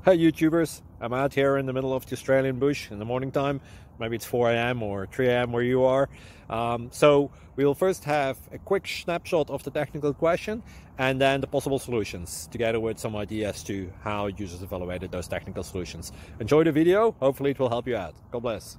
YouTubers. I'm out here in the middle of the Australian bush in the morning time. Maybe it's 4 a.m. or 3 a.m. where you are. So we will first have a quick snapshot of the technical question and then the possible solutions, together with some ideas to how users evaluated those technical solutions. Enjoy the video. Hopefully it will help you out. God bless.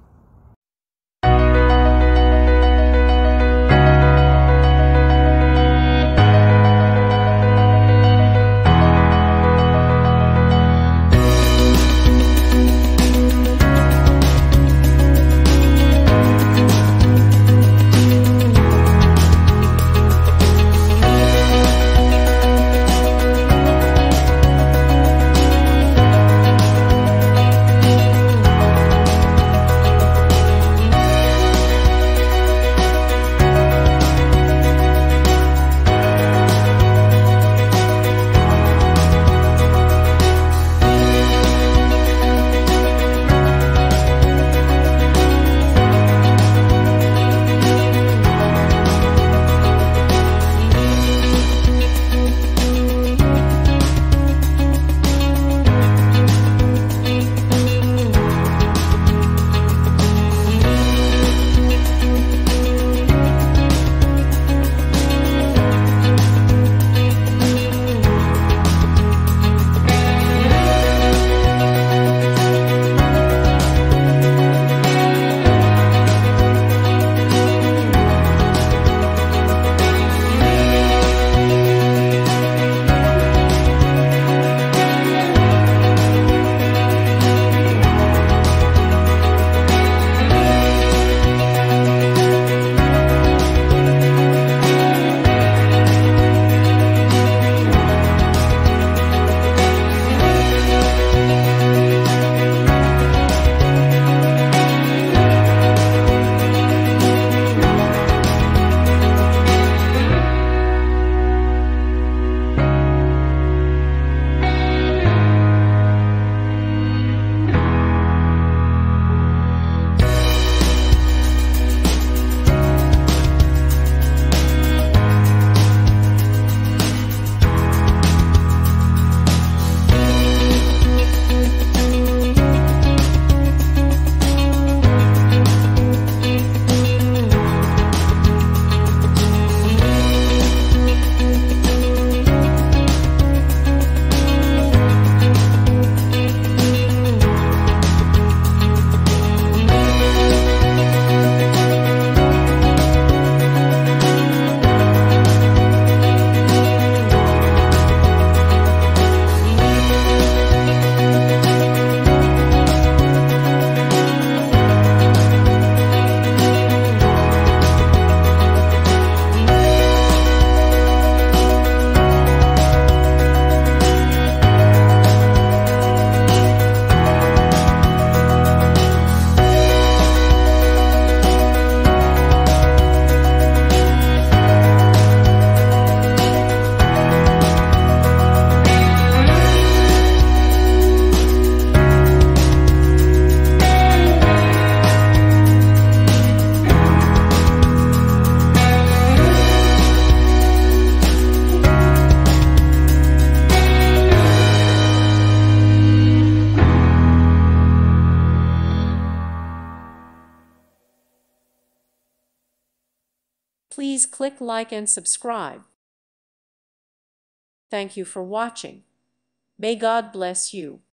Please click like and subscribe. Thank you for watching. May God bless you.